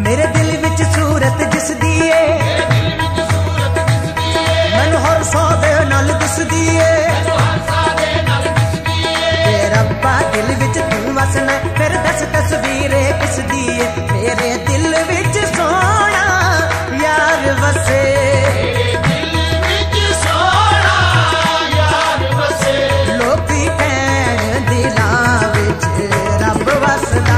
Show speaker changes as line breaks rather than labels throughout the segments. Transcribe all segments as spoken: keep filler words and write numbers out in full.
मेरे दिल विच सूरत दिसदी ए, मैनू हर सौ दे नाल दिसदी ए, ते रब्बा दिल विच तू वसना फिर दस तस्वीर किस दी ए। मेरे दिल विच सोना यार वसे, लोकी कहण दिलां विच रब वसदा।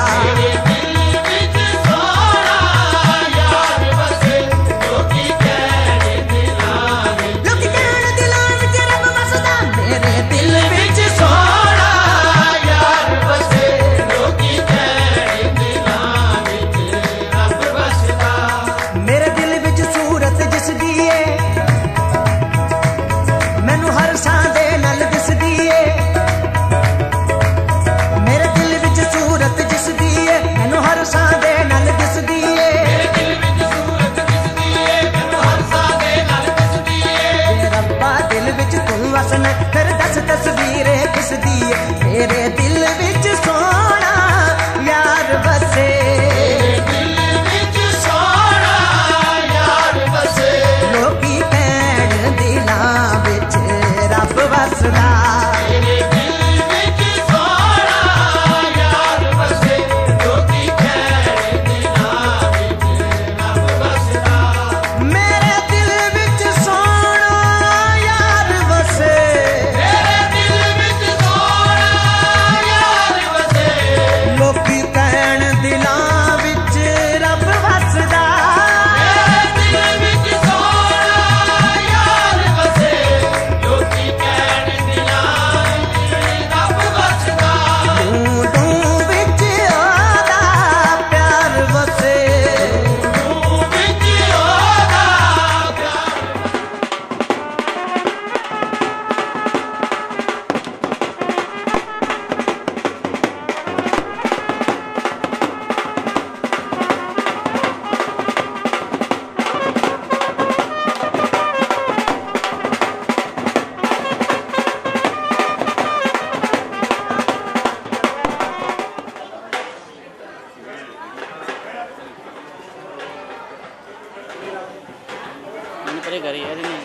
फिर दस तस्वीर किस दी है। मेरे दिल विच सोना यार बसे, लोकी कहण दिलां विच रब वसदा।
परे घर यार नहीं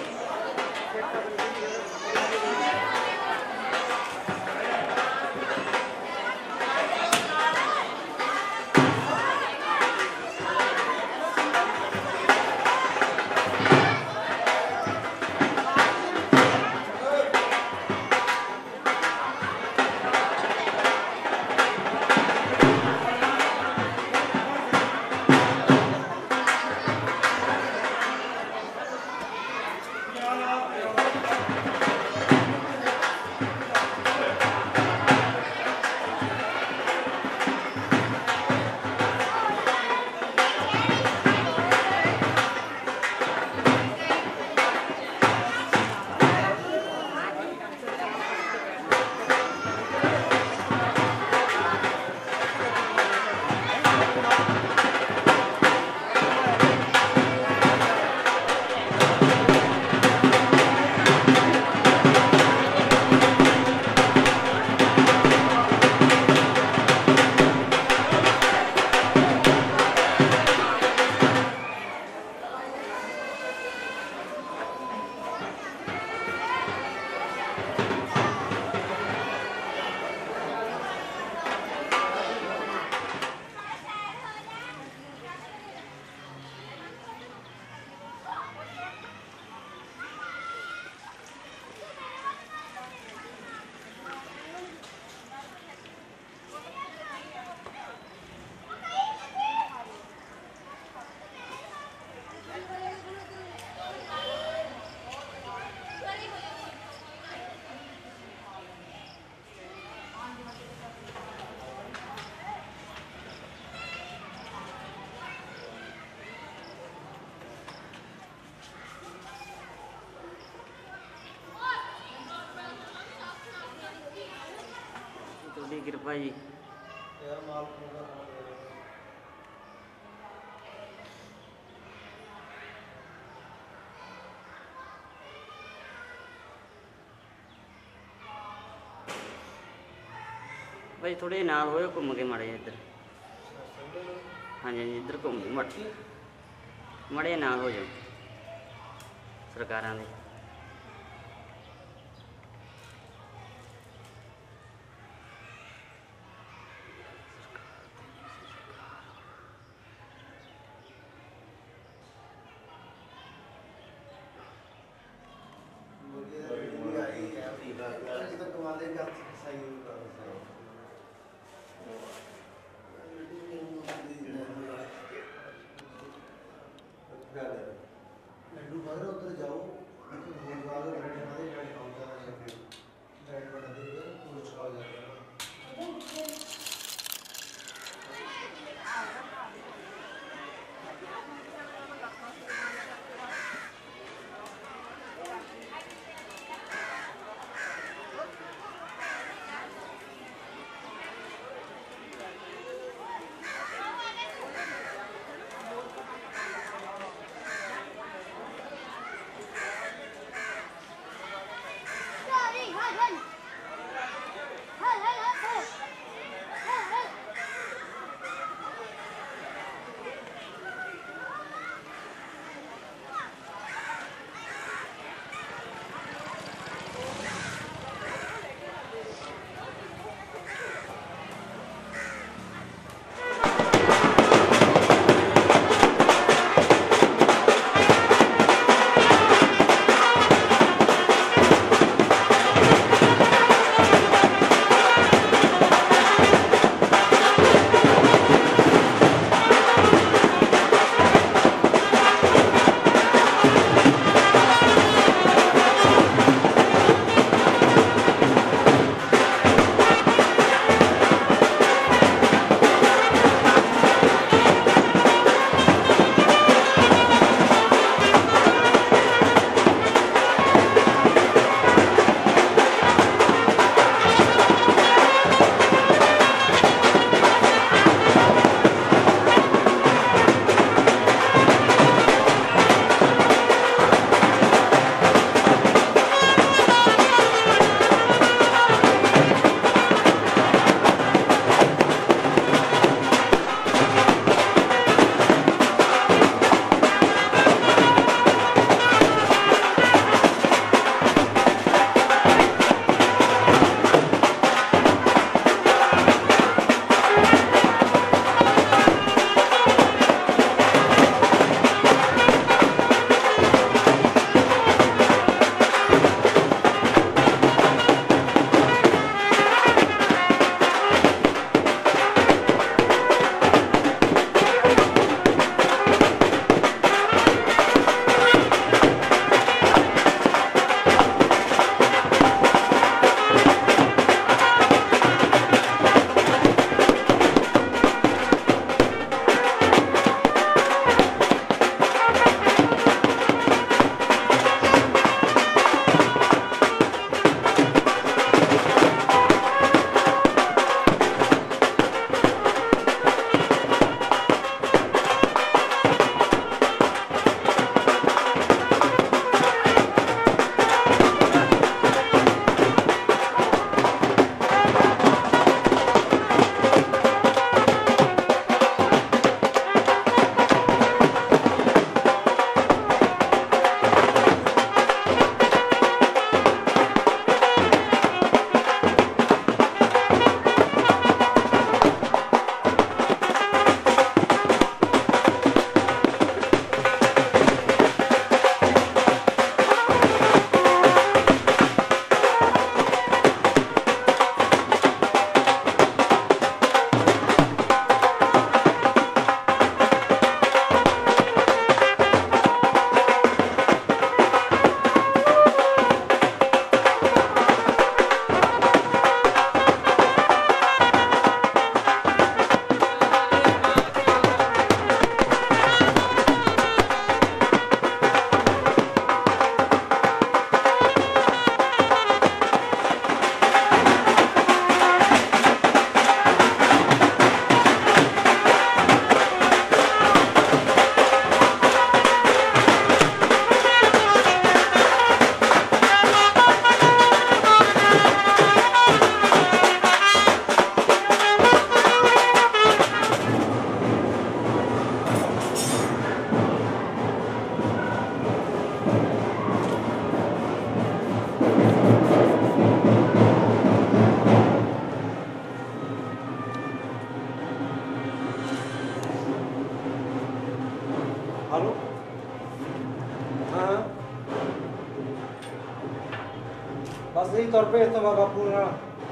कृपा जी। भाई थोड़े नाल होए घूम के माड़े इधर हाँ जी इधर घूम मड़ मड़े नाल हो जाओ सरकारां दे
हेलो हाँ बस यही तौर पे तो बापू ना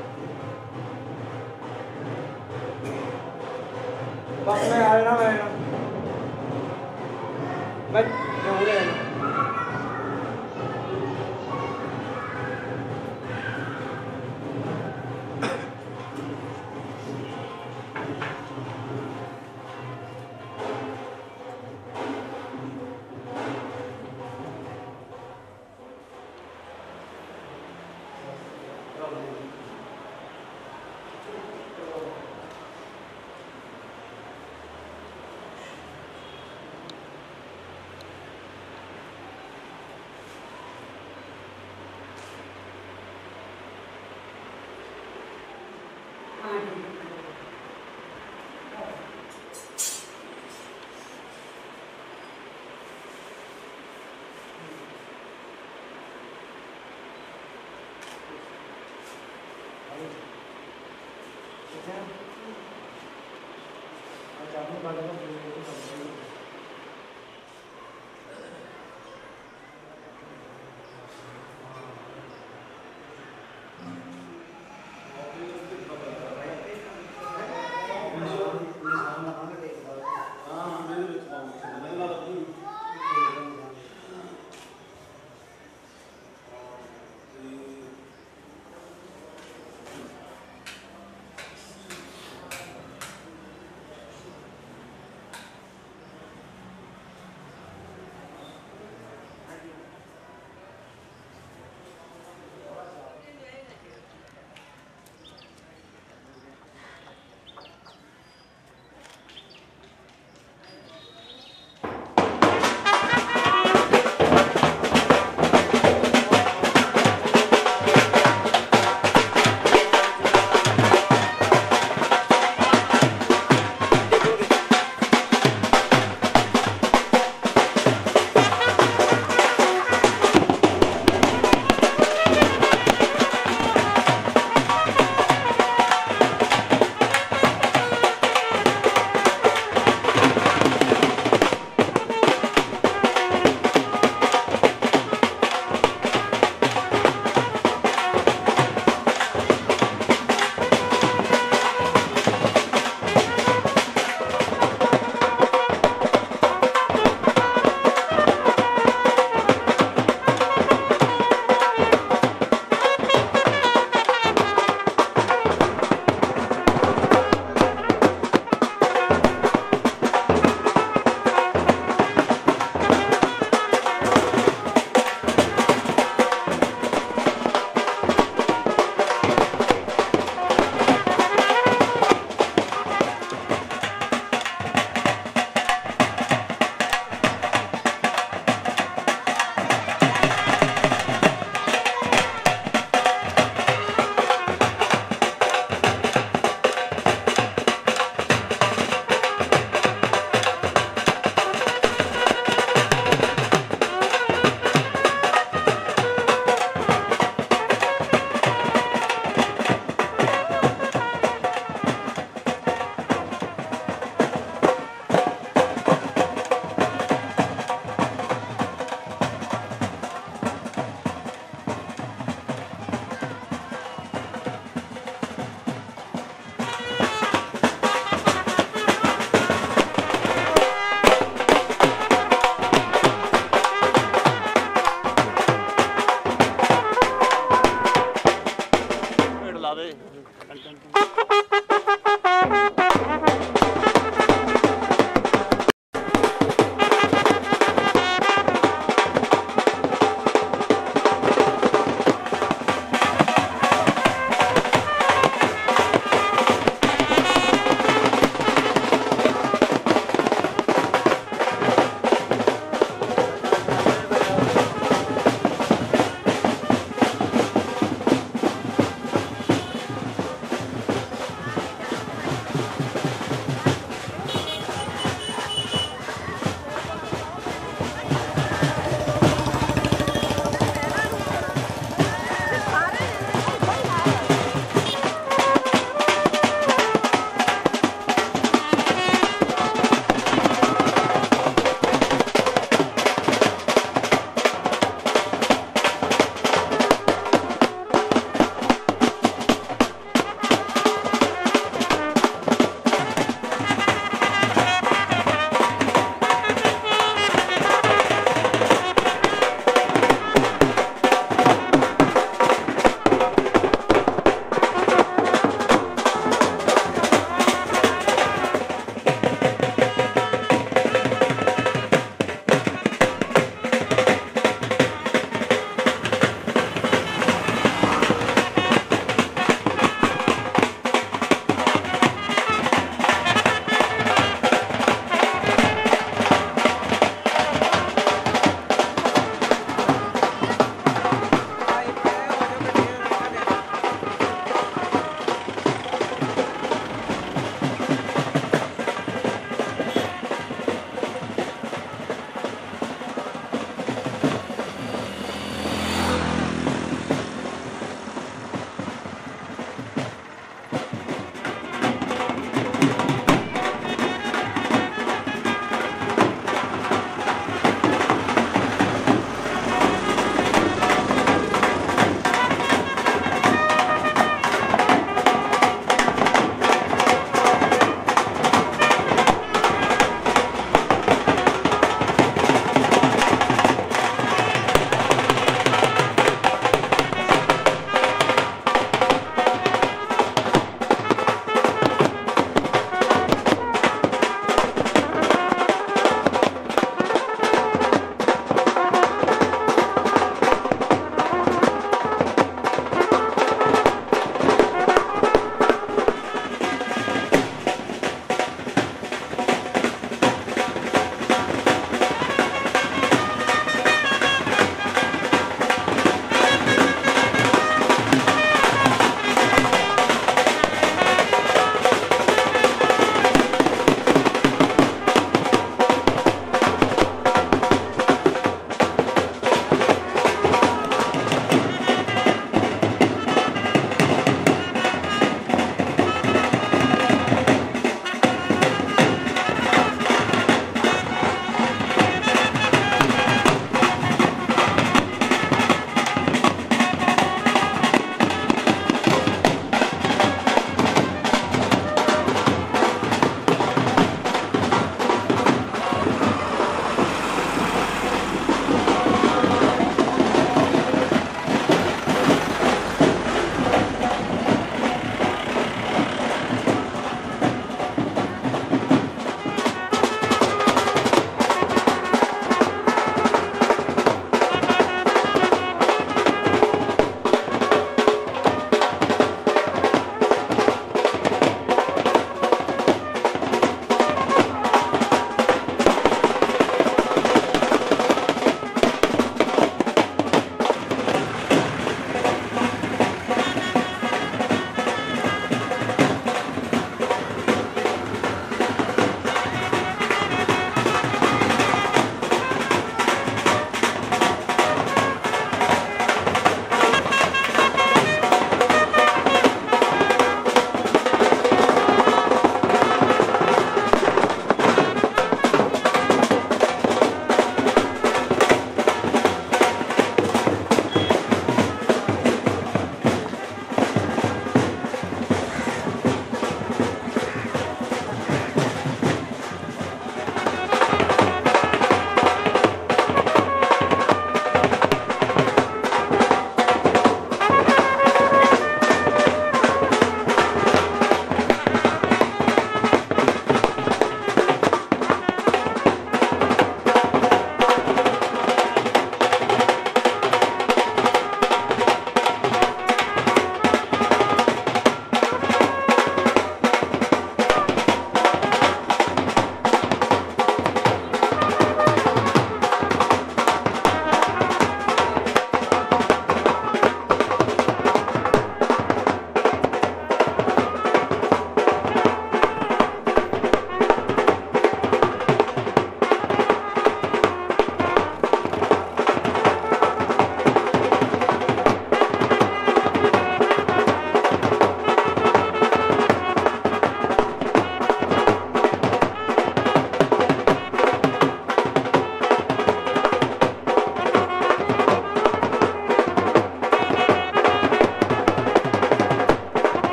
बस मैं आ रहा मैं मैं मैं उड़े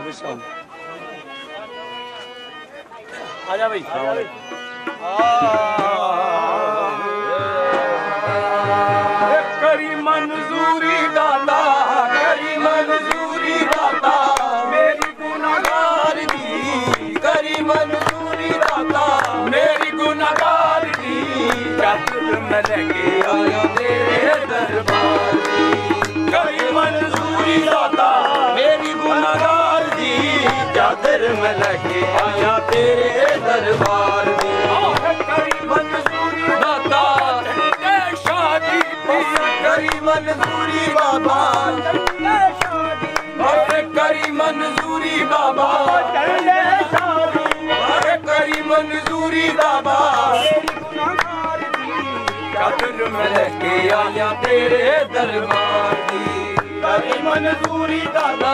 आजा भाई
करी मंजूरी दाता करी मंजूरी दाता मेरी गुनाहगार दी करी मंजूरी दाता मेरी गुनाहगार दी चादर मैं लेके आया तेरे दरबार दी करी मंजूरी दाता मेरी गुनाहगार दी चादर मैं लेके आया तेरे दरबार दी करी मंजूरी दाता शादी करी मंजूरी बाबा अरे करी मंजूरी बाबा अरे करी मंजूरी बाबा चादर मैं लेके आया तेरे दरबार दी करी मंजूरी दादा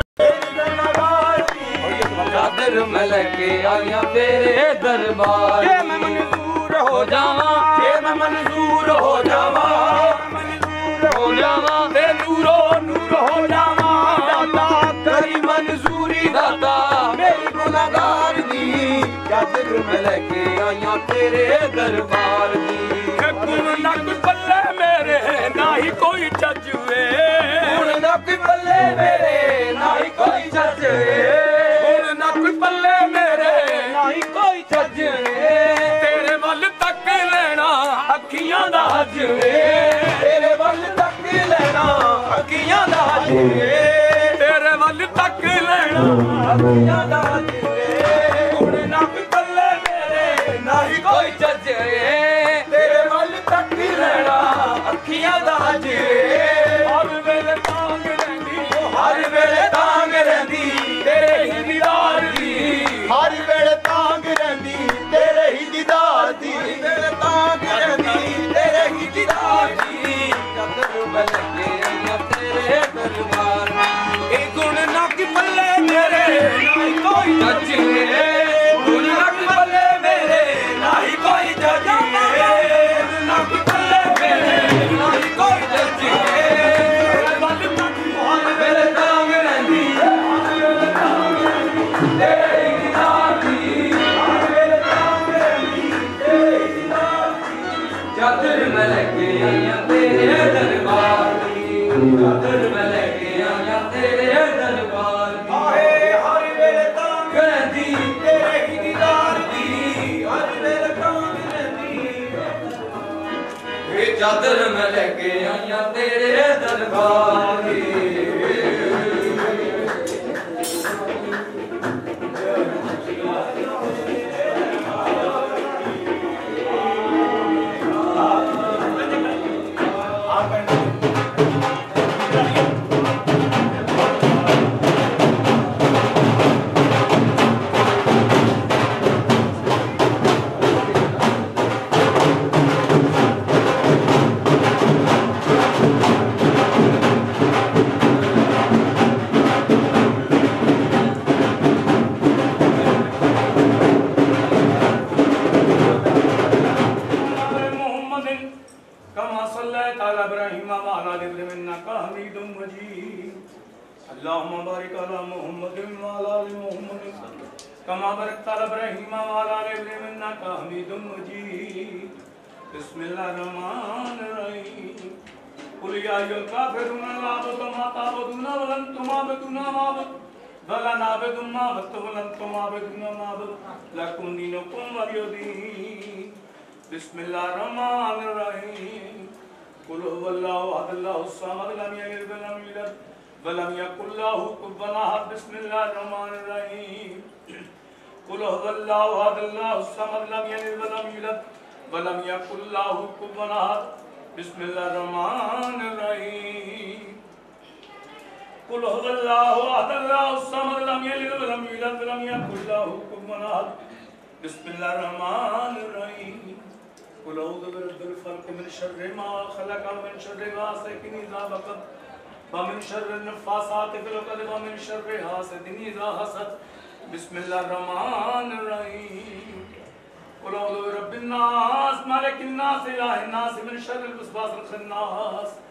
चादर मैं लेके आया तेरे दरबार ये मैं मंजूर हो जावा ये मैं मंजूर हो जावा हो जावा ते नूरो नूर हो जावा दाता करी मंजूरी दाता मेरी गुनाहगार दी चादर मैं लेके आया तेरे दरबार दी गुण नक पल्ले मेरे ना ही कोई चजवे गुण नक पल्ले मेरे ना ही कोई चजवे गुण नक पल्ले मेरे ना ही कोई चजवे तेरे वल तक लेना अखियां दा हजवे तेरे वल तक लेना अखियां दा हजवे तेरे वल तक लेना अखियां दा हजवे गुण नक पल्ले मेरे ना ही कोई चजवे तेरे वल तक लेना अखियां दा हजवे हर वेले तांग रहंदी हर वेले तांग रहंदी तेरे ही दीदार दी हर वेले तांग रहंदी तेरे ही दीदार दी वेले तांग रहंदी तेरे ही दीदार दी चादर मैं लेके आया तेरे दरबार ए गुण नक पल्ले मेरे ना कोई जजे गुण नक पल्ले मेरे ना ही कोई जजे नक पल्ले मेरे ना ही कोई जजे वल तक हर वेले तांग रहंदी तेरे ही दीदार दी हर वेले तांग रहंदी तेरे ही दीदार दी चादर मैं लेके आया तेरे दरबार दी चादर मैं लेके आया तेरे दरबार दी आहे हर वेले तांग रहंदी तेरे ही दीदार दी हर वेले तांग रहंदी ए चादर मैं लेके आया तेरे दरबार दी अल्लाहुम्मा बारिक अला मुहम्मद व अला आलि मुहम्मद कमा बारकता अला इब्राहीम व अला आलि इब्राहीम इन्नका हमीदुम मजीद बिस्मिल्लाहिर रहमानिर रहीम कुल या अय्युहल काफिरून ला अअबुदु मा तअबुदून व लन तुअबुदूना मा अअबुदु व ला नअबुदु मा अअबुदु व लन तुअबुदूना मा अअबुदु लकुम दीनुकुम वलिय दीन बिस्मिल्लाहिर रहमानिर रहीम कुल हुवल्लाहु अहद अल्लाहुस समद लम यलिद व लम यूलद वलम यकुल लहु कुफुवन अहद बिस्मिल्लाहिर रहमानिर रहीम कुल हुवल्लाहु अहद अल्लाहुस समद लम यलिद व लम यूलद वलम यकुल लहु कुफुवन अहद बिस्मिल्लाहिर रहमानिर रहीम कुल हुवल्लाहु अहद अल्लाहुस समद लम यलिद व लम यूलद वलम यकुल लहु कुफुवन अहद बिस्मिल्लाहिर रहमानिर रहीम कुल अऊज़ु बिरब्बिल फल्क मिन शर्रि मा खलक़ व मिन शर्रि गासिकिन इज़ा वक़ब वमिन शर्रि नफ़्फ़ासाति फ़िल उक़द वमिन शर्रि हासिदिन इज़ा हसद बिस्मिल्लाहिर रहमानिर रहीम कुल अऊज़ु बिरब्बिन नास मलिकिन नास इलाहिन नास मिन शर्रिल वसवासिल खन्नास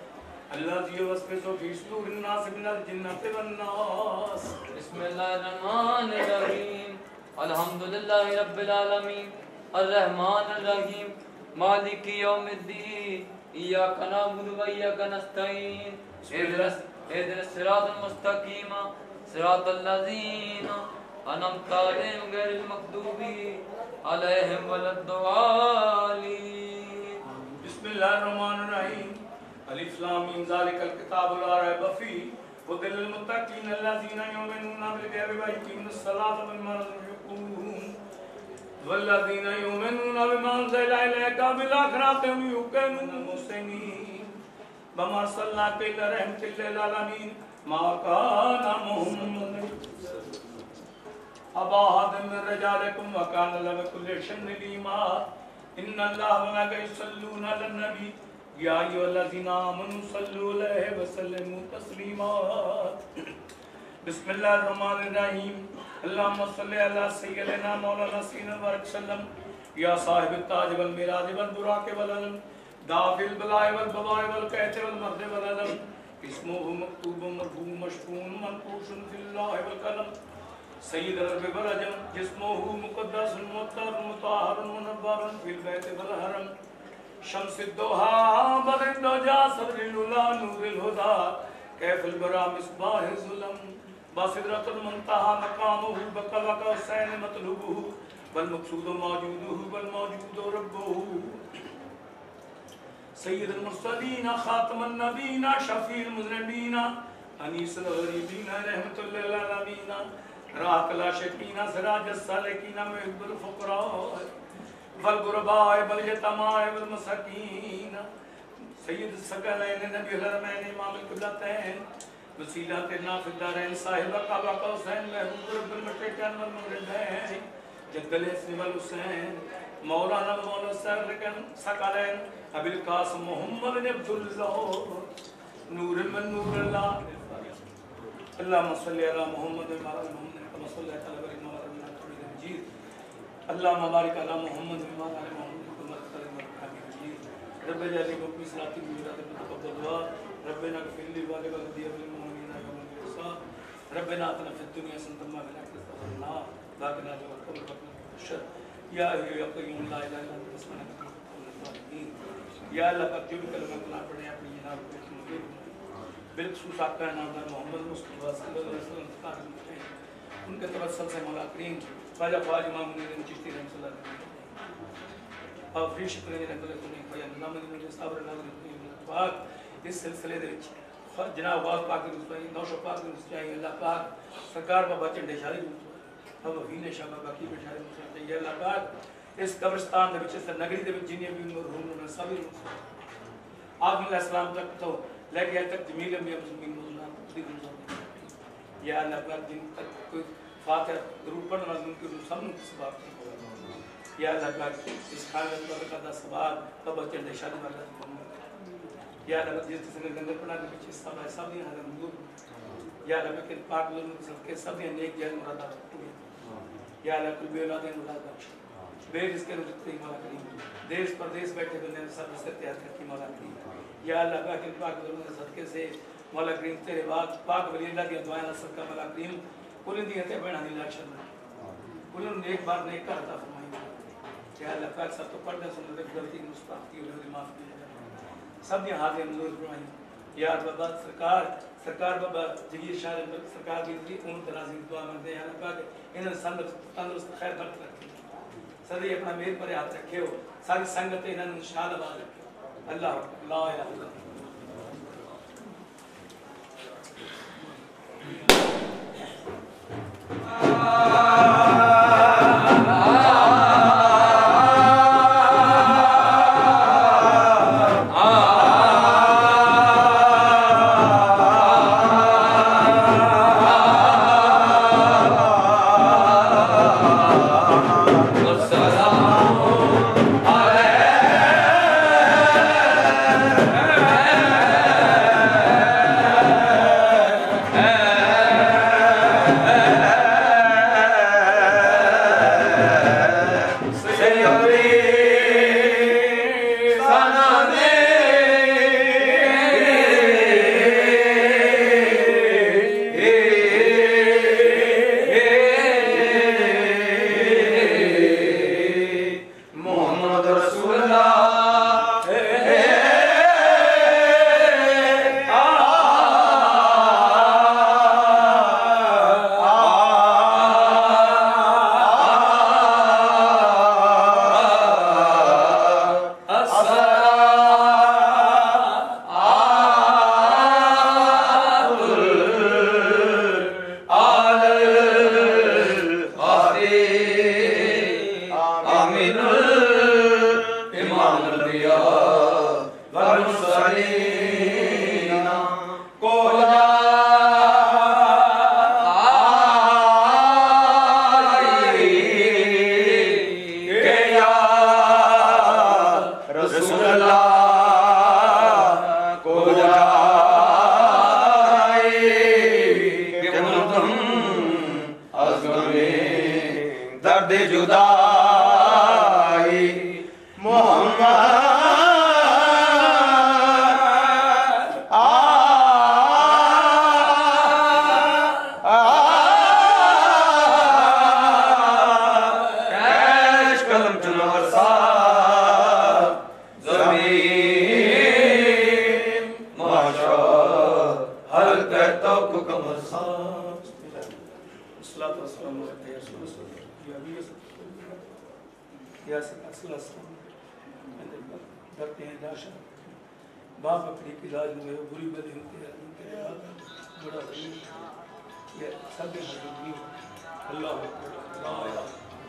الذي يوسوس في صدور الناس من الجنة والناس.
بسم الله الرحمن الرحيم. الحمد لله رب العالمين الرحمن الرحيم مالك يوم الدين إياك نعبد وإياك نستعين اهدنا الصراط المستقيم صراط الذين أنعمت عليهم غير المغضوب عليهم ولا الضالين.
بسم الله الرحمن الرحيم. ألف لام ميم ذلك الكتاب لا ريب فيه هدى للمتقين الذين يؤمنون بالغيب ويقيمون الصلاة ومما رزقناهم والذين يؤمنون بما أنزل إليك وبالآخرة هم يوقنون المسلمين. وما أرسلناك إلا رحمة للعالمين. ما كان محمد أبا أحد من رجالكم وكان له بكل شيء عليما. إن الله وملائكته يصلون على النبي يا أيها الذين آمنوا صلوا عليه وسلموا تسليما. بسم الله الرحمن الرحيم. اللهم صل على سيدنا مولانا سيدنا وبارك وسلم يا صاحب التاج والميراج والبراق والعلم دافع البلاء والبواء والكيت والمرض والعلم اسمه مكتوب مرفوع مشفوع منقوش في الله والقلم سيد الرب والعجم جسمه مقدس مطهر مطهر منور في البيت والحرم شمس الضحى بدر الدجى صدر الأولى نور الهدى كيف البرى مصباح الظلم بصدرة المنتهى مقامه بقلق حسين مطلوبه والمقصود موجوده والموجود ربه سيد المرسلين خاتم النبيين شفيع المذنبين أنيس الغريبين رحمة للعالمين راق العاشقين سراج السالكين محب الفقراء والغرباء واليتامى والمساكين سيد الثقلين نبي الحرمين إمام القبلتين وسيلتنا في الدارين صاحب قاب قوسين محبوب رب المشرقين والمغربين جد الحسن والحسين مولانا مولانا سركن ثقلين أبي القاسم محمد بن عبد الله نور من نور الله اللهم صل على محمد وعلى آل محمد كما صليت على إبراهيم وعلى آل إبراهيم مجيد اللهم بارك على محمد وعلى آل محمد كما باركت على إبراهيم رب اجعلني في صلاتي بميراد تقبل دعاء ربنا اغفر لي ولوالدي وللمؤمنين يوم الحساب ربنا آتنا في الدنيا حسنة وفي الآخرة حسنة وقنا عذاب النار يا أيها يا قيوم لا إله إلا أنت سبحانك या अल्लाह पाक जो भी कलमा कलाम पढ़े अपनी जनाब को मुझे बिलखुसूस आपका नाम है मोहम्मद मुस्तफा सल्लल्लाहु अलैहि वसल्लम का उनके तवस्सुल से मौला करीम ख्वाजा ख्वाजा इमाम मुनीर चिश्ती रहमतुल्लाह अलैह और फ्री शुक्र ने रंगले को नहीं ख्वाजा नाम मुझे साबर नाम पाक इस सिलसिले दे विच जनाब वास पाक ने उसमें नौशो पाक ने उसमें अल्लाह पाक सरकार बाबा चंडे शादी अब वहीने शाह बाबा की बिठाई मुझे ये अल्लाह पाक इस कब्रिस्तान दे विच इस नगरी दे विच जिन्ने भी मरहूम ने सभी आदम अलैहिस्सलाम तक तो लेके आज तक जमील में मुस्लिम मुसलमान खुद ही या अल्लाह पाक जिन तक कोई फातिहा दरूद पढ़ने वाले उनके सब को सवाब या अल्लाह पाक इस खाने पर का सवाब तब चंडे शादी वाला या अल्लाह जिस किसी ने गंगा पढ़ा के पीछे सब सब ये हजम दूर या अल्लाह के पाक लोगों के सबके सब ये नेक जन मुराद या अल्लाह कुल बेऔलाद मुराद बख्श बेर इसके रुज़्क़ मौला करीम देश परदेश बैठे बंदे सब से तैयार करके मौला करीम या अल्लाह पाक इन पाक लोगों के सदके से मौला करीम तेरे बाद पाक वली अल्लाह की दुआएं सदका मौला करीम कुल दी ते बना दी लाशन कुल ने एक बार नेक करता फरमाई या अल्लाह पाक सब तो पढ़ने सुनने की गलती मुस्ताफी और माफ की सब ये हाजिर मंजूर फरमाई या बाबा सरकार सरकार बाबा जगीर शाह सरकार की उन तराजी दुआ मांगते हैं अल्लाह पाक इन्हें तंदुरुस्त खैर बरकत रखे सदी अपना मेर पर हाथ रखे हो सारी संगत इन्हें शान आबाद रखे अल्लाह ला इलाहा इल्लल्लाह
Hey! अज़मे दर्द जुदाई मोहम्मद
करते हैं दाशा बाप अपनी इलाज में बुरी बदी होती है बड़ा ये सब Allah Allah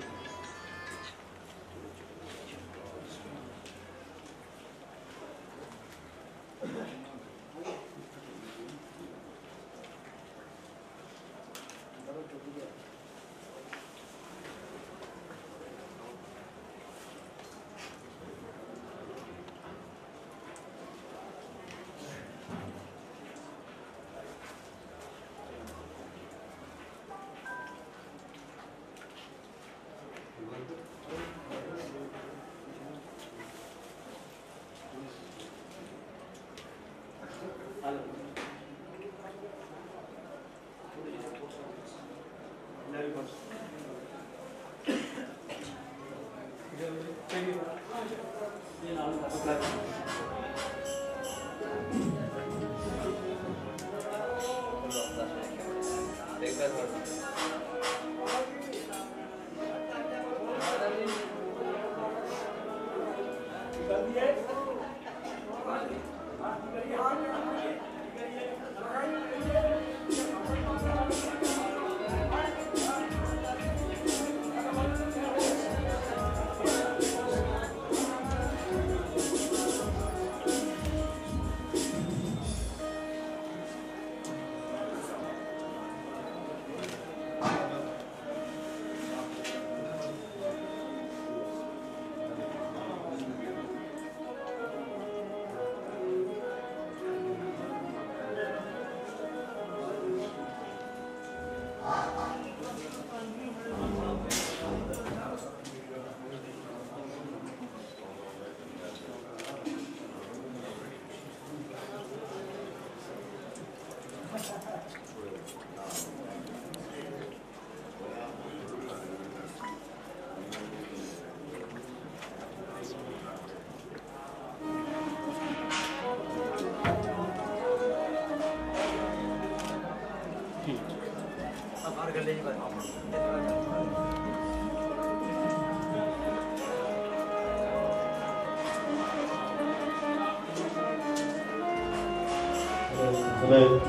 Right.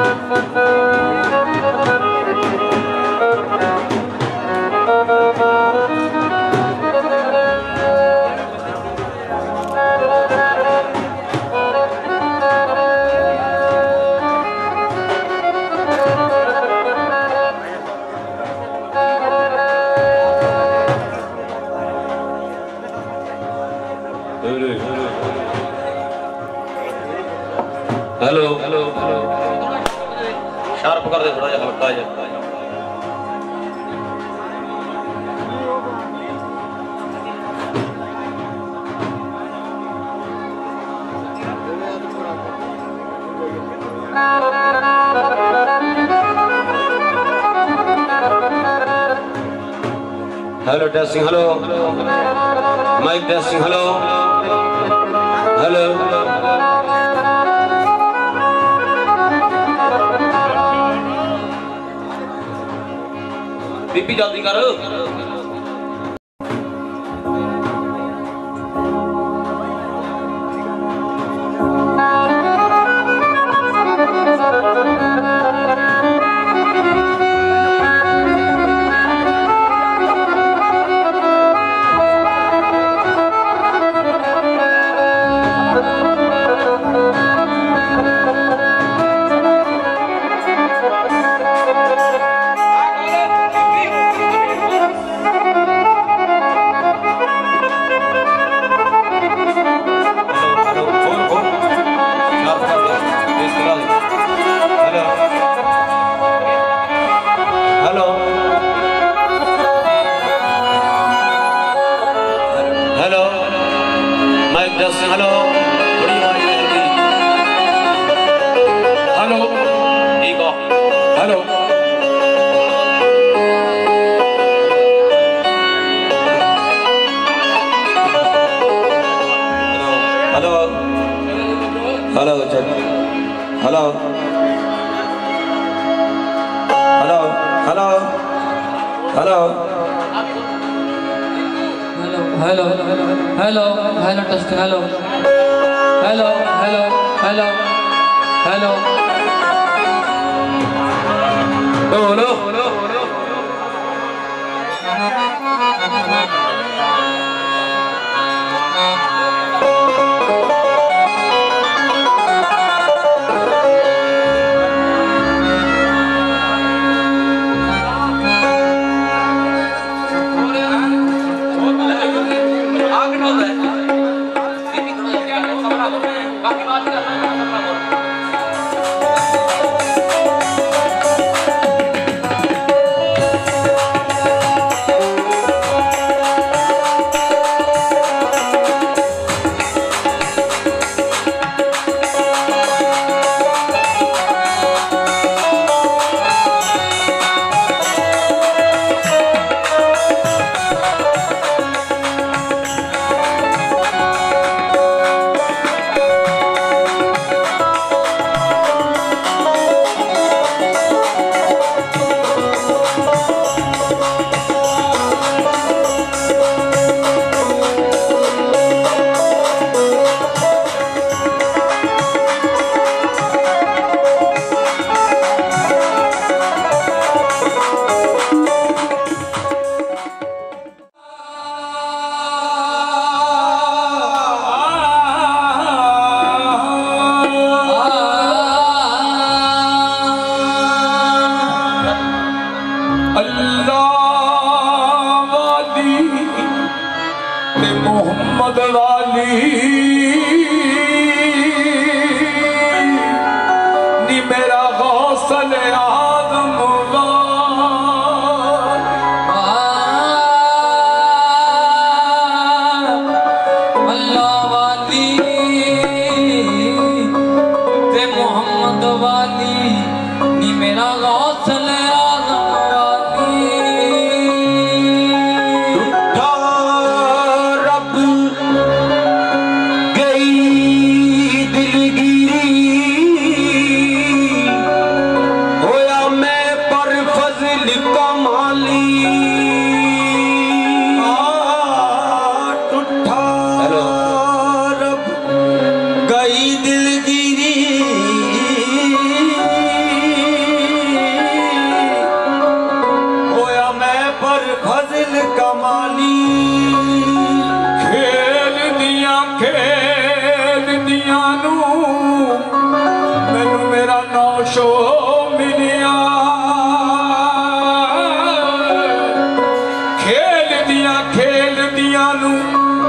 Thank you.
Hello hello sharp कर दे थोड़ा हल्का जा hello testing hello mic testing hello hello BP जल्दी कर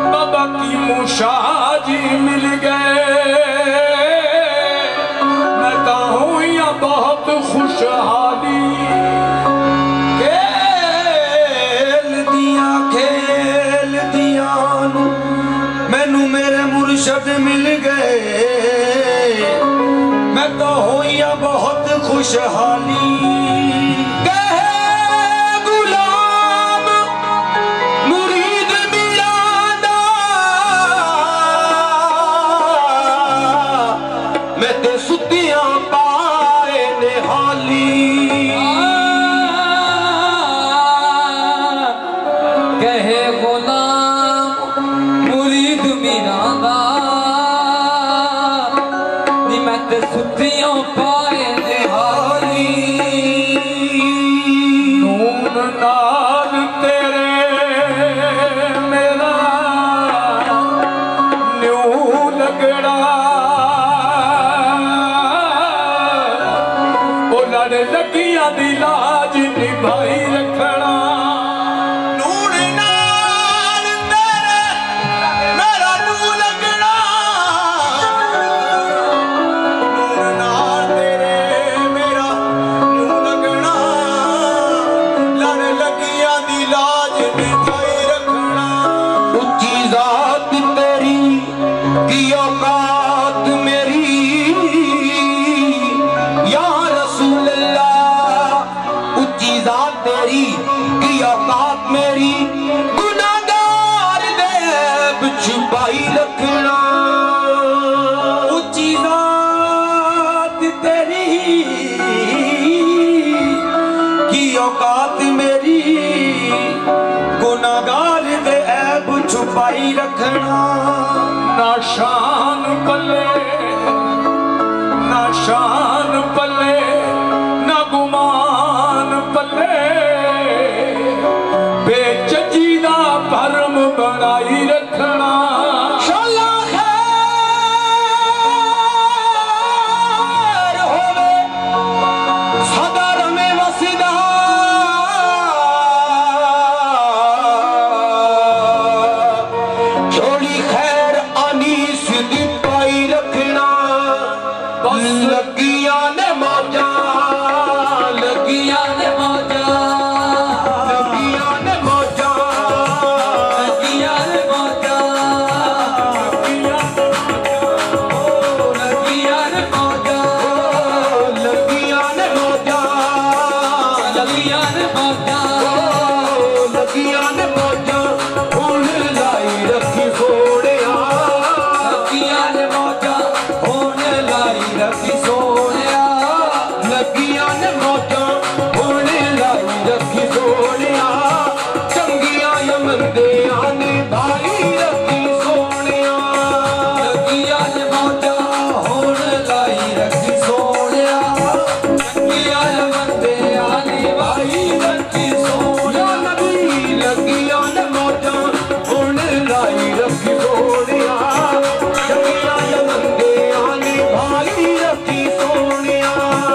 बाबा की मुशाह जी मिल गए, मैं तो हूँ या बहुत खुशहाली।
खेल दिया खेल दिया मैनू मेरे मुर्शद मिल गए, मैं तो हूँ या बहुत खुशहाली।
लगिया दी लाज निभाई रखना, नून नाल तेरे मेरा नू लगना, नून नाल तेरे मेरा नू लगना, लड़ लगिया दी लाज निभाई रखना।
उच्ची जात तेरी की औकात मेरी तेरी की औकात मेरी, गुनाहगार देव छुपाई रखना। ऊंची जात तेरी की औकात मेरी, गुनाहगार देव छुपाई रखना।
ना शान पल्ले ना शान पल्ले ना गुमान पल्ले, बेचजीदा भरम बनाई रखना।
शाला खैर होवे सदर में वसीदा, छोड़ी खैर अनीस दी पाई रखना। बस लगिया ने मौजा लगिया ने मौजा लगिया ने मौजा लगिया ने मौजा लगिया ने मौजा लगिया ने मौजा लगिया ने मौजा लगिया ने मौजा हुण लाई रखी सोहणिया, लगिया ने मौजा हुण लाई रखी सोहणिया, लगिया ने मौजा हुण लाई रखी सोहणिया, चंगिया यमंदिया ने भाई रखी सोहणिया, लगिया ने मौजा हुण लाई रखी सोहणिया, चंगिया यमंदिया ने भाई रखी सोहणिया। नबी लगिया ने मौजा हुण लाई रखी सोहणिया, चंगिया यमंदिया ने भाई रखी सोहणिया।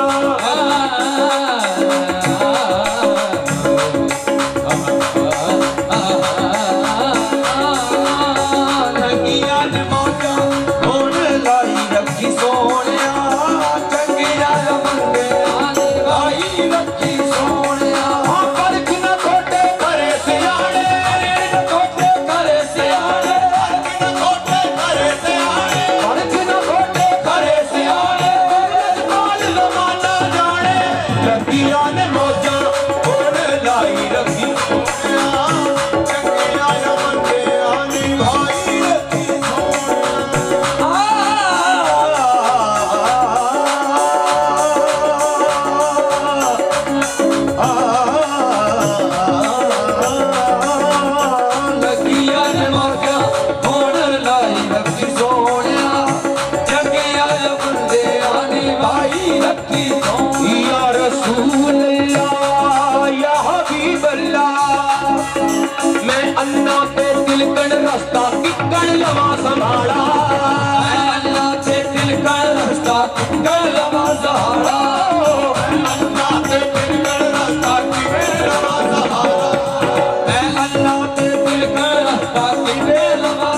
लगिया ने मौजा हुण लाई रखी सोहणिया, चंगिया यमंदिया ने भाई रखी सोहणिया। फर्क न खोटे करे सियाणे, खोटे करे सियाणे, खोटे करे सियाणे, फर्क न खोटे करे सियाणे, माल जमाना जाने। लगिया ने मौजा हुण लाई रखी सोहणिया, चंगिया यमंदिया ने भाई रखी सोहणिया। लगिया ने मौजा हुण लाई रखी सोहणिया, चंगिया यमंदिया ने भाई रखी सोहणिया। या रसूल अल्लाह या हबीब अल्लाह, मैं अल्लाह ते दिल कण रास्ता किकण लवा संभाला, मैं अल्लाह ते दिल कण रास्ता किकण लवा संभाला, अल्लाह ते दिल कण रास्ता किकण लवा संभाला, मैं अल्लाह ते दिल कण रास्ता किकण लवा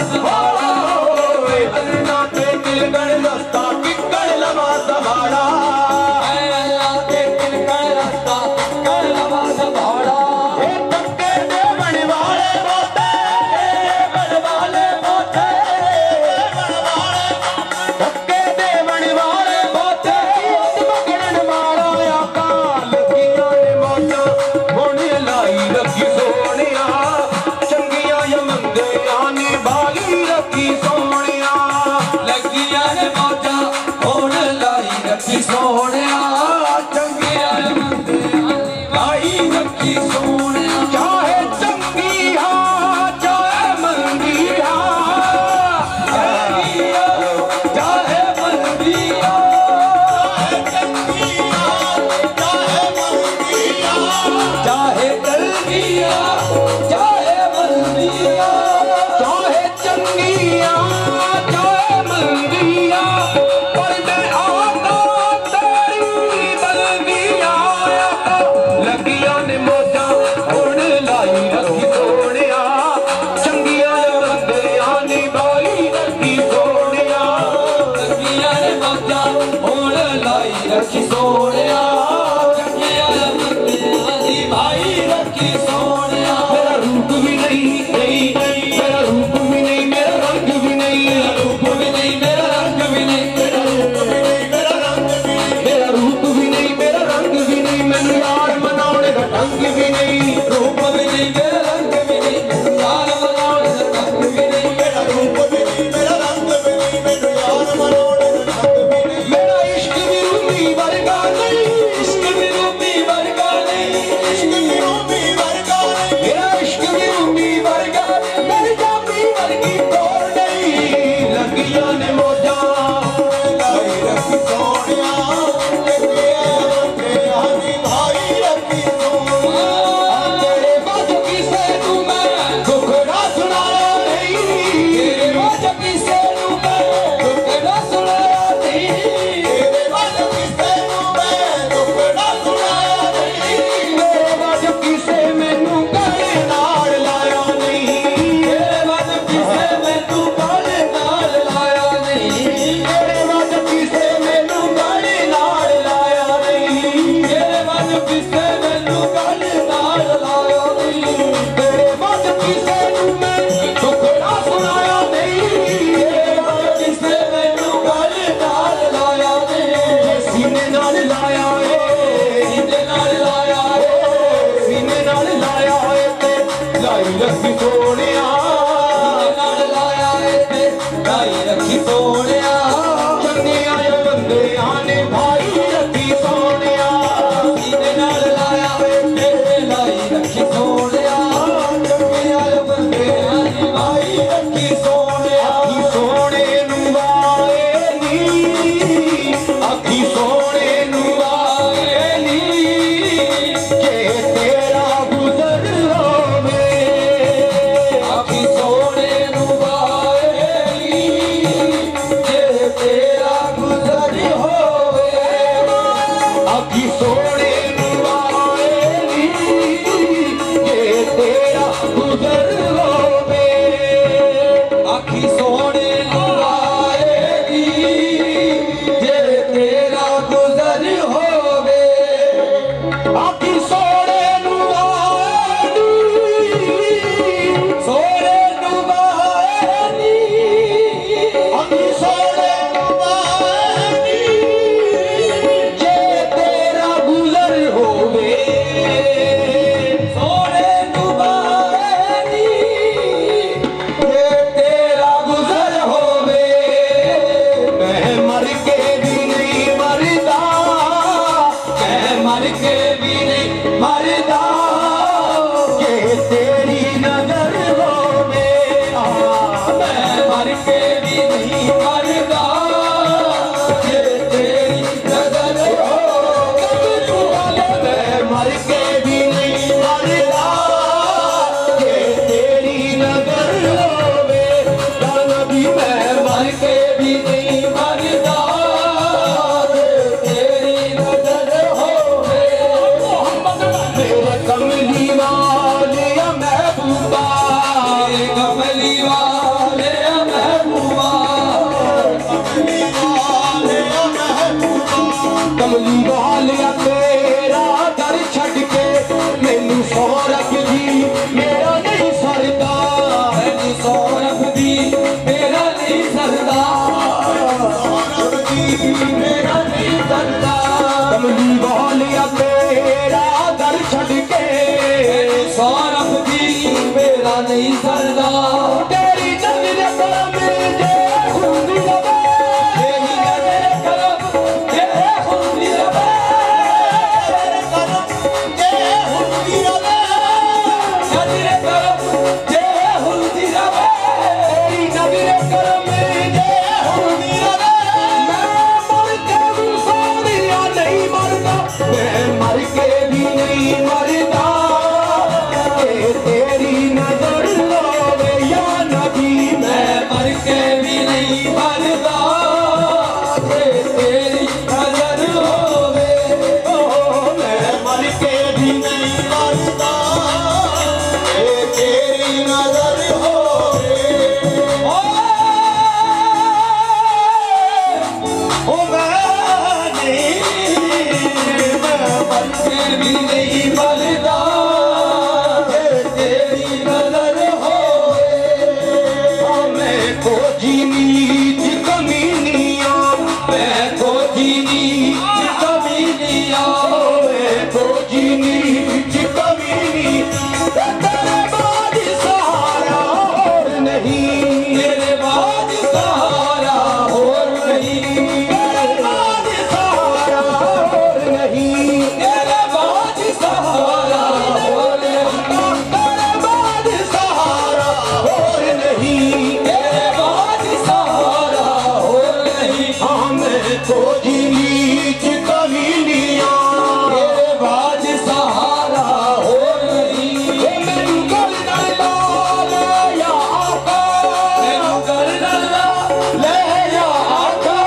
नहीं मरना
खोजी नीच कमीनिया मैं खोजी नीच कमीनिया मैं खोजी नीच कमीनी तेरे बाद सहारा और नहीं तेरे बाद सहारा और नहीं तेरे बाद सहारा और नहीं तेरे बाद सहारा और नहीं तेरे बाद सहारा और नहीं तेरे बाद सहारा और नहीं हमें खोजी नीच कमीनिया तेरे बाद सहारा और नहीं मैनू कर डाला ले या आका मैनू कर डाला ले या आका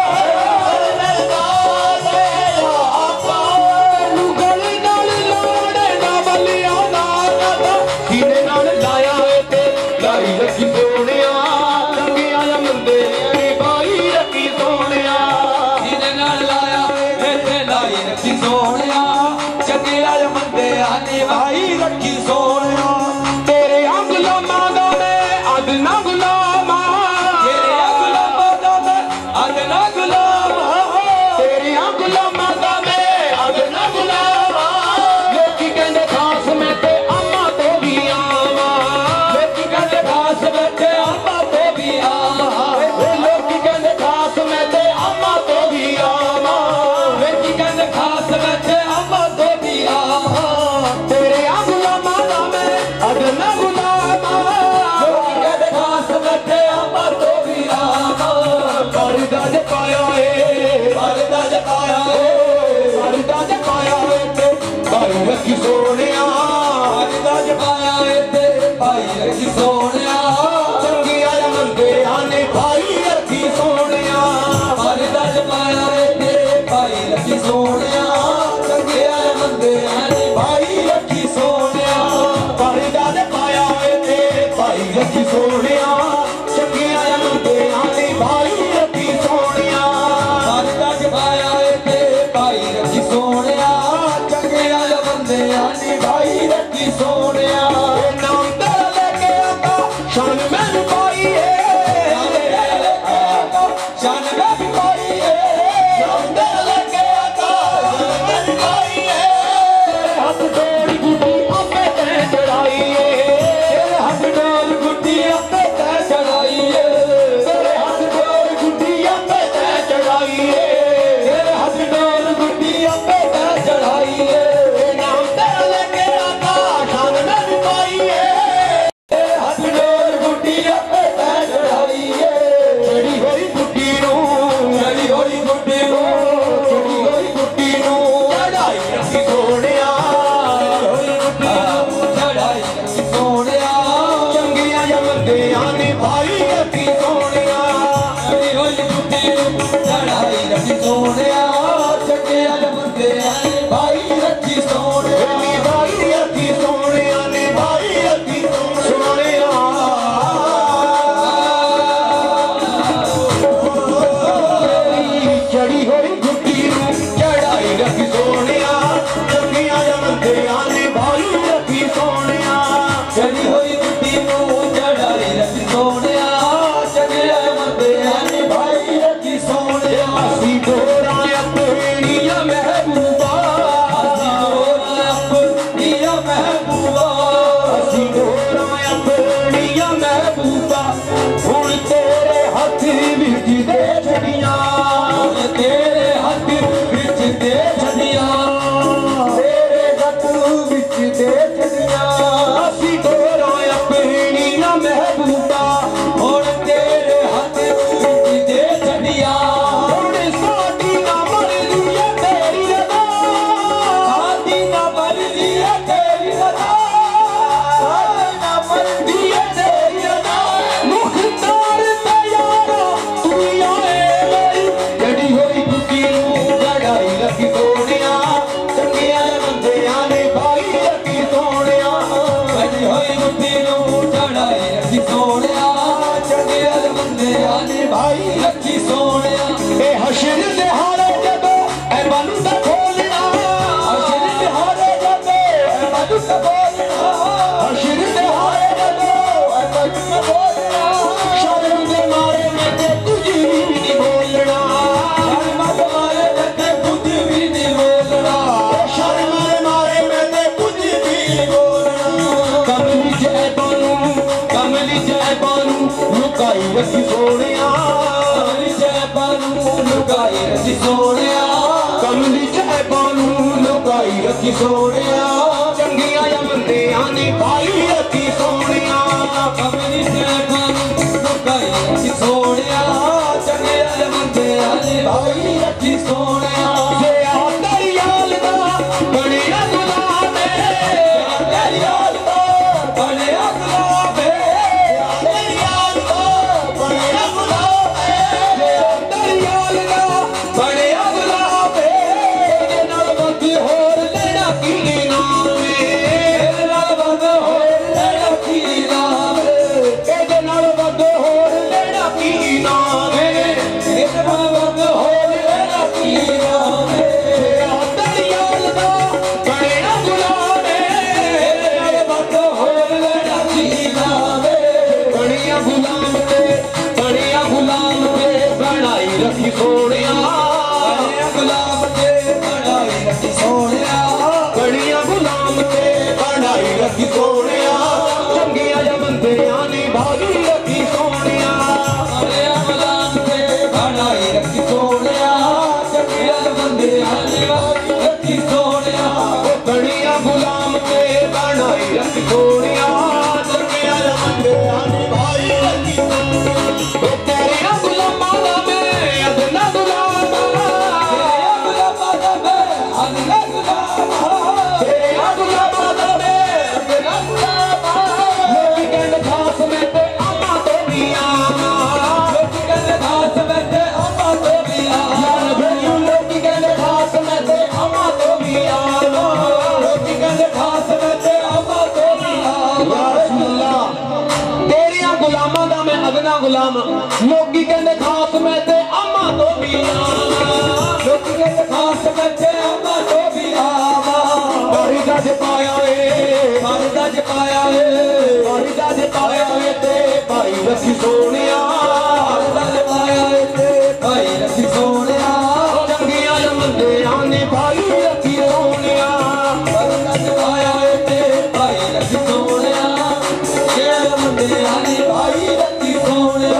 डाला ले या आका मैनू कर डाल लोड़े ना बलिया ना दादा किने नाल लाया है ते लाई रखी सोनिया चंगिया या मंदे ने बाई रखी सोनिया किने नाल लाया है ते लाई रखी सोनिया चंगिया या मंदे ने बाई रखी सोनिया तेरे गुलामां दा मैं अदना गुलामा तेरे गुलामां दा मैं अदना गुलामा तेरे गुलामां दा मैं अदना गुलामा लोकी कहंदे खास मैं ते अम्मा तो भी आवा लोकी कहंदे खास मैं ते अम्मा तो भी आवा लोकी कहंदे खास मैं ते अम्मा तो भी आवा लोकी कहंदे खास मैं ते अम्मा तो भी आवा तेरे गुलामां दा मैं अदना गुलामा लोकी कहंदे खास मैं ते अम्मा तो भी आवा परदा जे पाया ए परदा जे पाया ए परदा जे पाया ए ते भाई रखी सोनिया परदा जे पाया ए ते भाई रखी सोनिया चंगिया या मंदे आने भाई रखी सोनिया परदा जे पाया ए ते भाई रखी सोनिया चंगिया या मंदे आने भाई रखी सोनिया परदा जे पाया ए ते भाई रखी सोनिया चंगिया या मंदे आने भाई रखी सोनिया परदा जे पाया ए ते भाई रखी सोनिया चंगिया या मंदे आने भाई रखी सोनिया नाम तेरा लेके आंदा रखी सोनिया कमली जैबानू लुकाई रखी सोनिया कमली जैबानू लुकाई रखी सोनिया चंगिया या बंदियां नी भाई रखी सोनिया कमली जैबानू लुकाई रखी सोनिया चंगिया या बंदियां नी भाई रखी सोनिया जे आ तेरी याद दा बड़िया गुलाम है तेरी याद दा बड़िया गुलाम है तेरी याद दा बड़िया गुलाम है तेरी याद दा बड़िया गुलाम है तेरे नाल बंदी होर लेना की नाम है तेरे नाल बंद होर लेना की नाम है तेरे नाल बंद होर लेना की नाम है तेरे नाल बंद होर लेना की नाम है तेरी याद दा बड़िया गुलाम है तेरे नाल बंद होर लेना की नाम है बड़िया गुलाम ते बड़िया गुलाम ते बनाई रखी सोनिया बड़िया गुलाम ते बनाई रखी सोनिया बड़िया गुलाम ते बनाई रखी सोनिया चंगिया या बंदियां नी भागी रखी सोनिया बड़िया गुलाम ते बनाई रखी सोनिया चंगिया या बंदियां नी भागी रखी सोनिया बड़िया गुलाम ते बनाई रखी सोनिया चंगिया या बंदियां नी भाई रखी सोनिया तेरे गुलामां दा मैं अदना गुलाम तेरे गुलामां दा मैं अदना गुलाम तेरे गुलामां दा मैं अदना गुलाम लोकी कहंदे खास मैं ते अम्मा तो भी आवा लोकी कहंदे खास मैं ते अम्मा तो भी आवा भैया लोकी कहंदे खास मैं ते अम्मा तो भी आवा लोकी कहंदे खास मैं ते अम्मा तो भी आवा या रसूल अल्लाह तेरियां गुलामां दा मैं अदना गुलाम लोकी कहंदे खास मैं ते अम्मा तो भी आवा लोकी कहंदे खास मैं ते अम्मा तो भी आवा बारी दज पाया ए बारी दज पाया ए बारी दज पाया ए ते भाई रखी सोनिया बारी दज पाया ए ते भाई रखी सोनिया चंगिया या बंदियां नी भाई रखी सोनिया बारी दज पाया ए ते भाई रखी सोनिया चंगिया या बंदियां नी भाई रखी सोनिया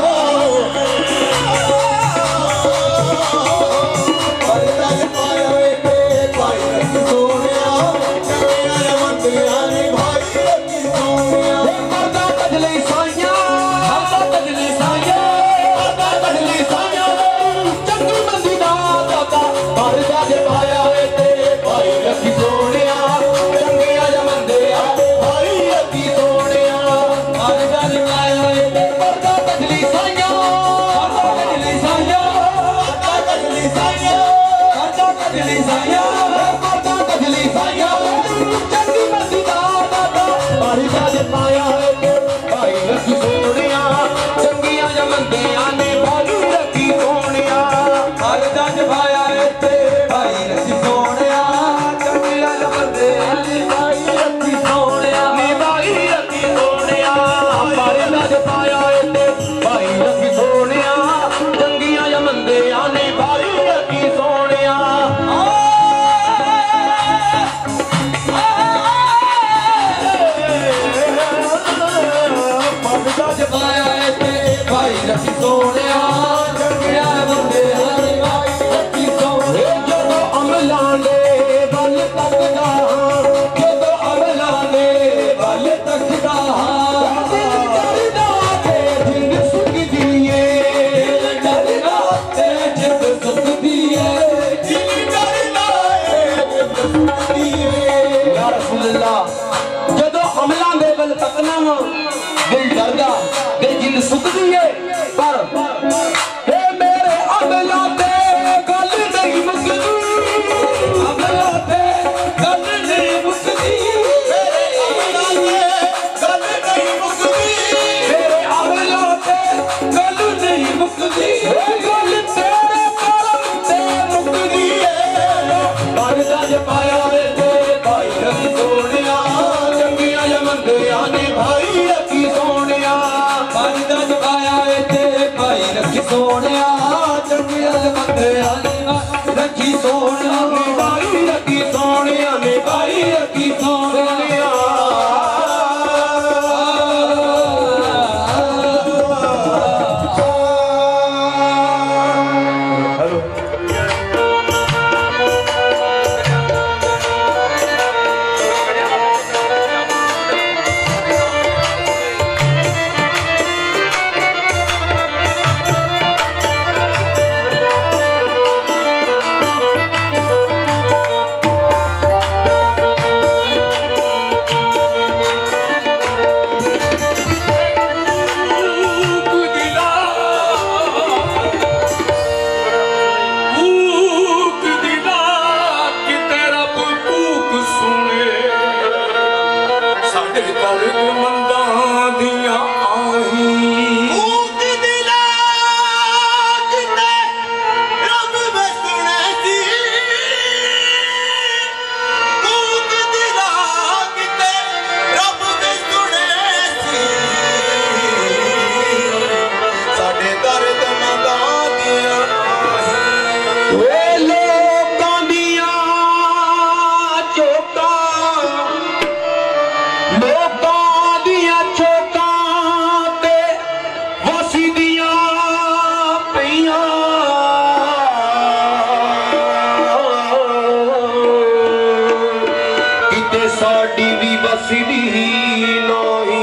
वसदी नहीं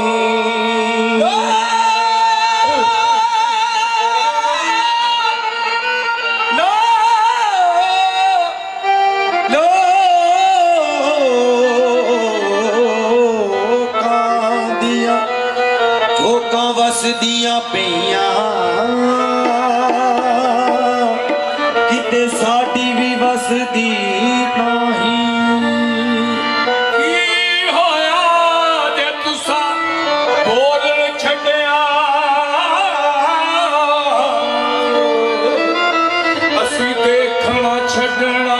वसदियां पईयां किते साडी भी वसदी नहीं
की होया जे तुसा बोल छड्या असी देखना छड्डना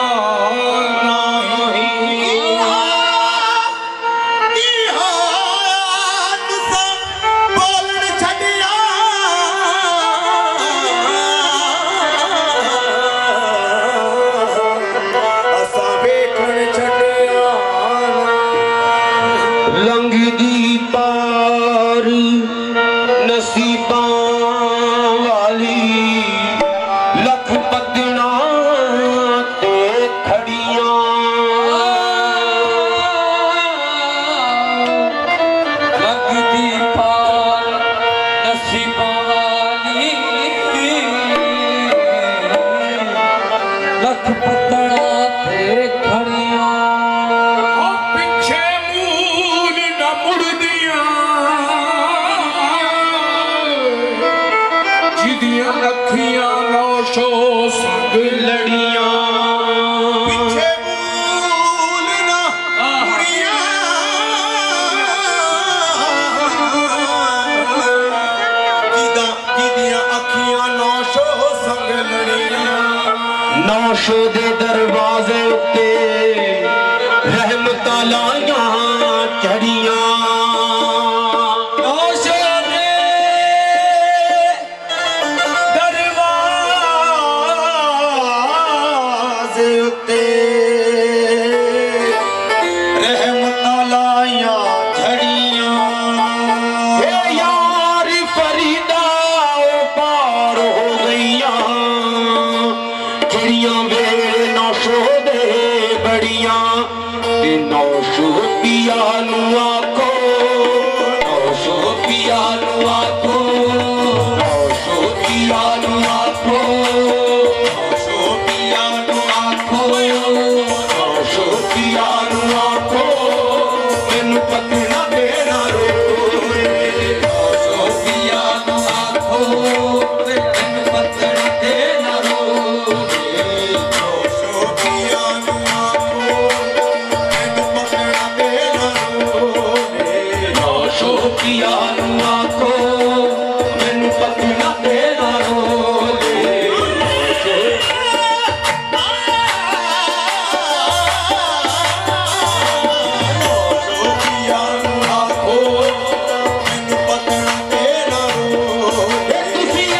नौशो दे दरवाजे उत्ते रहमतां लाइयां चढ़ियां नौशो दे दरवाजे उत्ते रहमतां लाइयां चढ़ियां ए यार फरीदा पार हो गईयां वेले नौशो दे बड़िया नौशो पिया नू आखो नौशो पिया नू आखो नौशो पिया नू आखो नौशो पिया नू आखो नौशो पिया नू आखो मैनू पकड़ा देना रो नौशो पिया नू आखो मैनू पकड़ा देना रो पिया नू आखो मैनू पकड़ा देना रोले पिया नू आखो मैनू पकड़ा देना रोले तुसी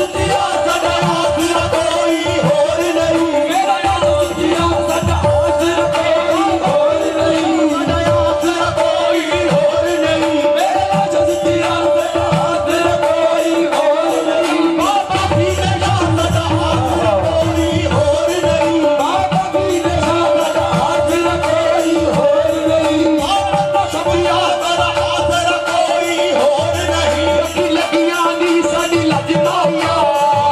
लगियां नी साडी लजनाइया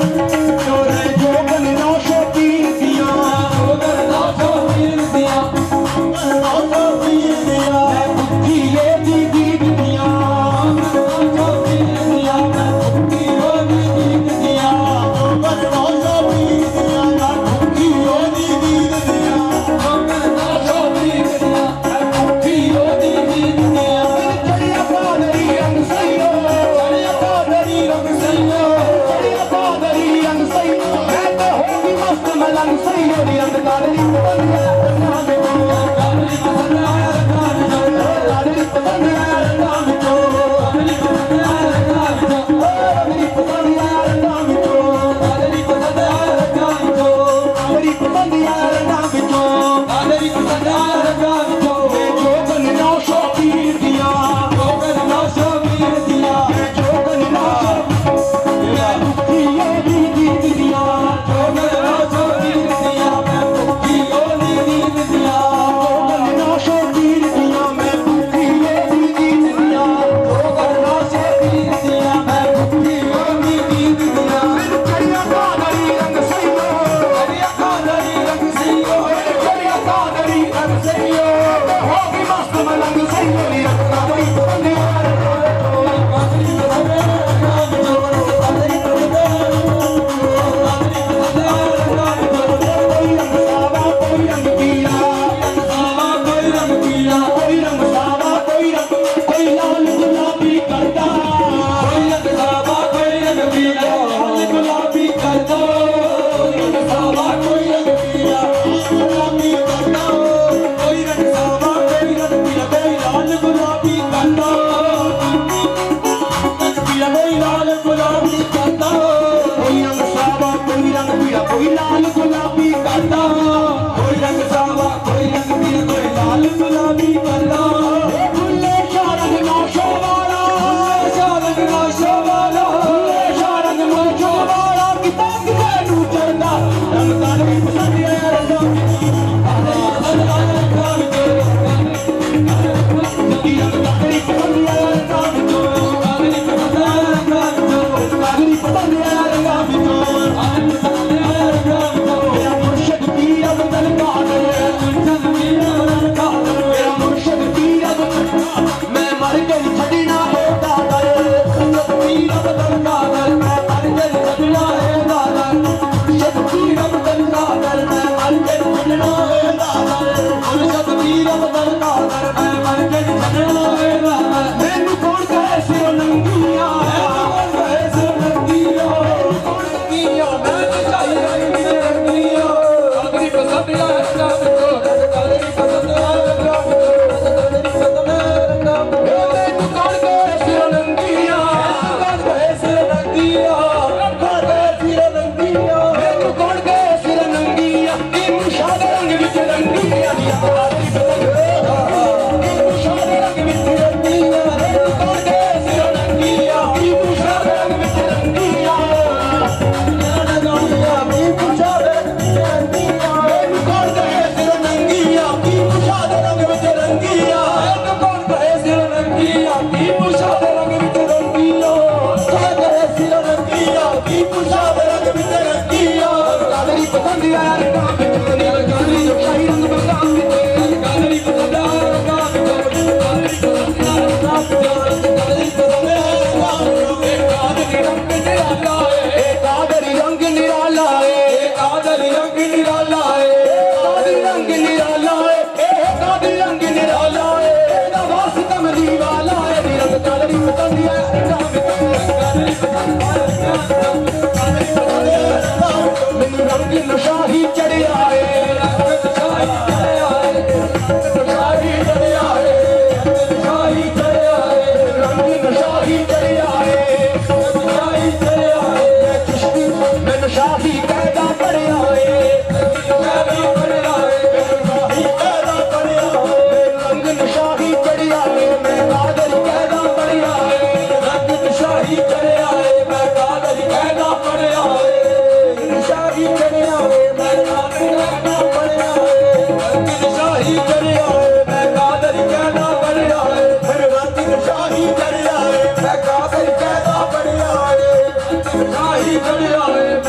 शाही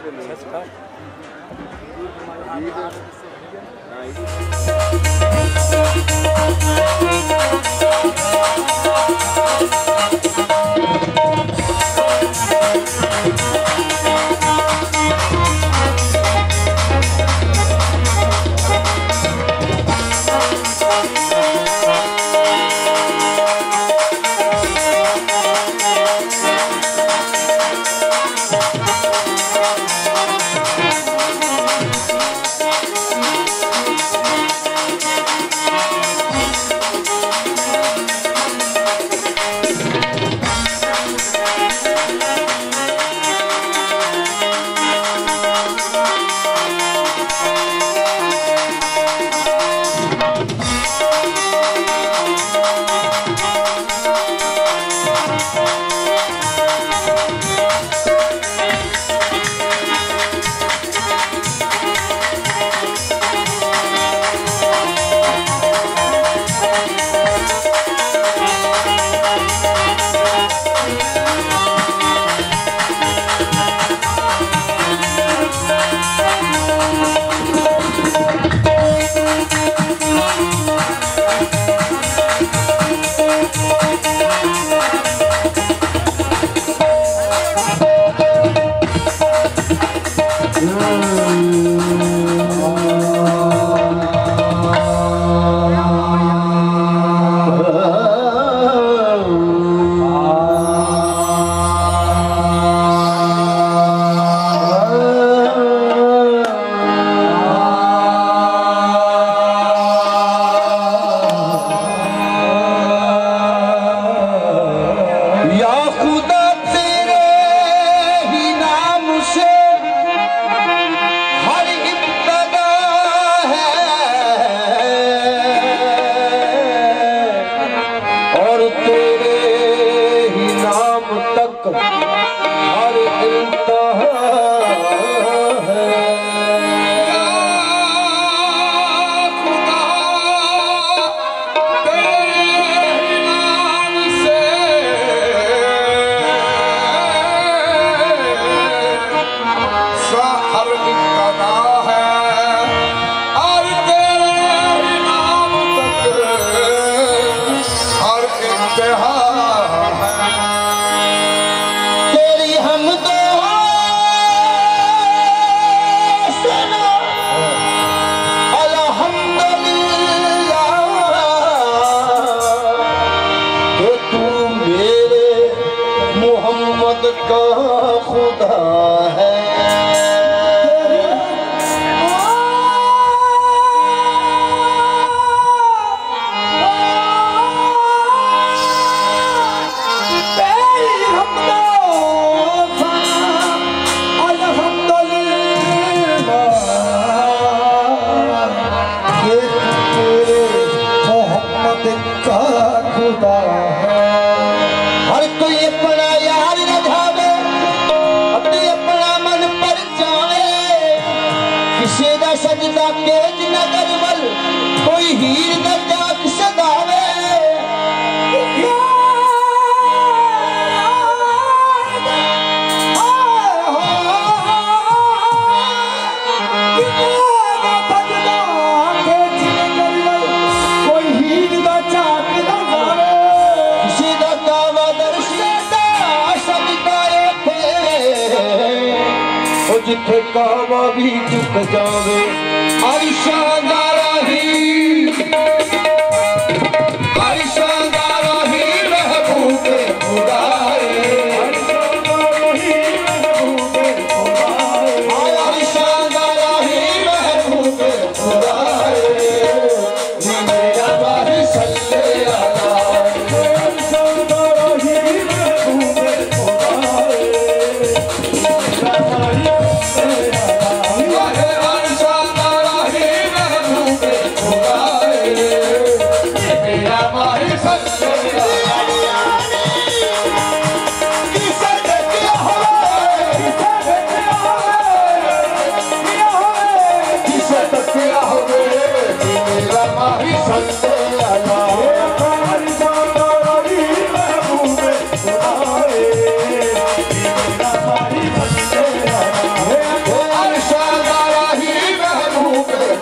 जिथे कावा भी चुक जावे हरी शानदारा ही हरी शानदारा ही महबूबे खुदाए हरी शानदारा ही महबूबे खुदाए मेरा बारी सल्ले अला हरी शानदारा ही महबूबे खुदाए हरी शानदारा ही महबूबे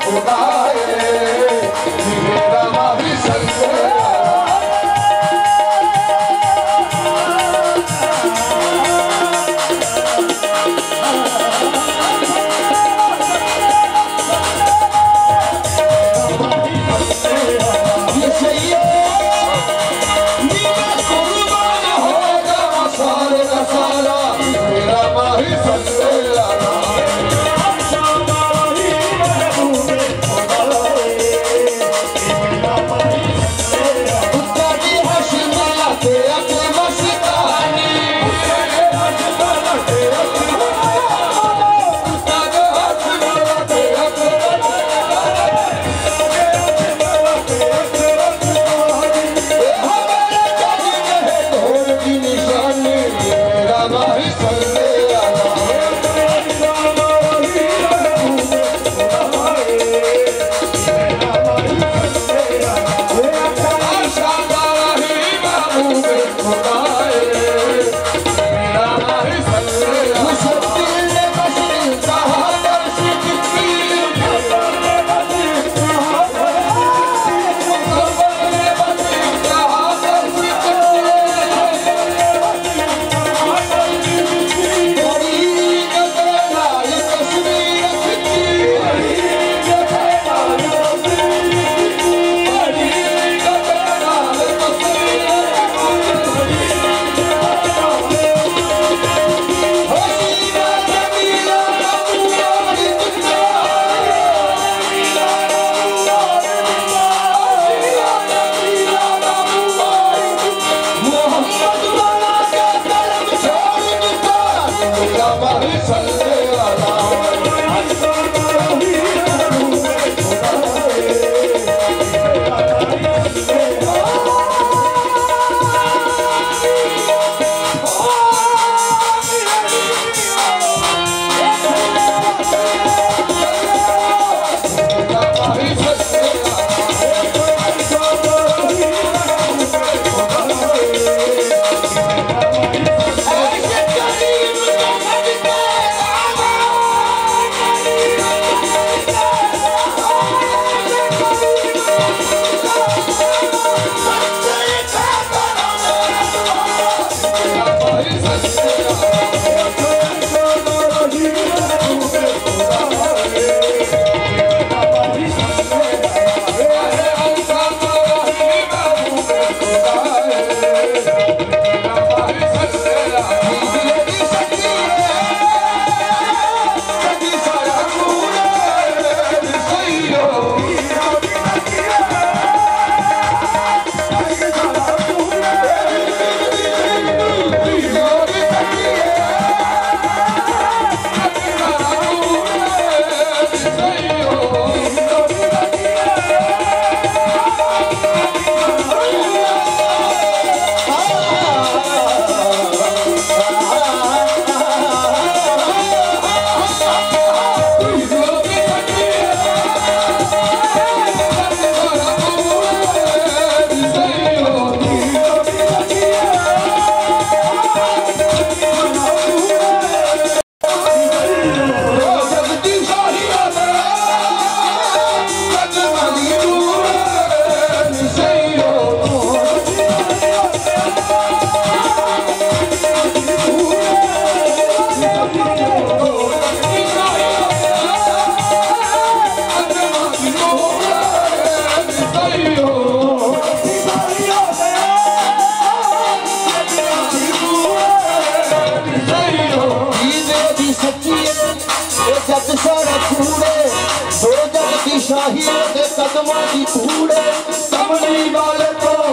शाही के कदमों की कूड़े कमली वाले को